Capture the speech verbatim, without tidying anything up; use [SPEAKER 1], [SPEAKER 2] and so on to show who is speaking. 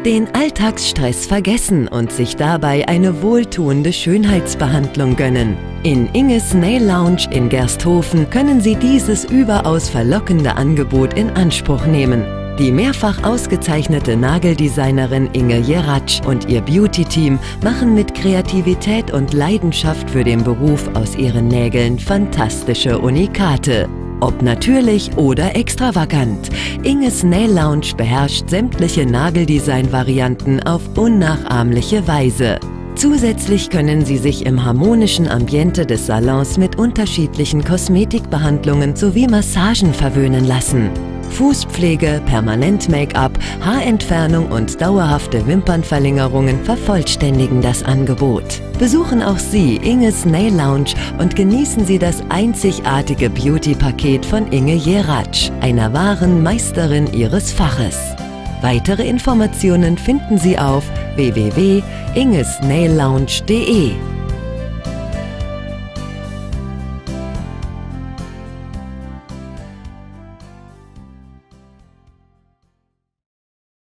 [SPEAKER 1] Den Alltagsstress vergessen und sich dabei eine wohltuende Schönheitsbehandlung gönnen. In Inges Nail Lounge in Gersthofen können Sie dieses überaus verlockende Angebot in Anspruch nehmen. Die mehrfach ausgezeichnete Nageldesignerin Inge Jeratsch und ihr Beauty-Team machen mit Kreativität und Leidenschaft für den Beruf aus ihren Nägeln fantastische Unikate. Ob natürlich oder extravagant, Inges Nail Lounge beherrscht sämtliche Nageldesign-Varianten auf unnachahmliche Weise. Zusätzlich können Sie sich im harmonischen Ambiente des Salons mit unterschiedlichen Kosmetikbehandlungen sowie Massagen verwöhnen lassen. Fußpflege, Permanent-Make-up, Haarentfernung und dauerhafte Wimpernverlängerungen vervollständigen das Angebot. Besuchen auch Sie Inges Nail Lounge und genießen Sie das einzigartige Beauty-Paket von Inge Jeratsch, einer wahren Meisterin ihres Faches. Weitere Informationen finden Sie auf w w w punkt inges nail lounge punkt de.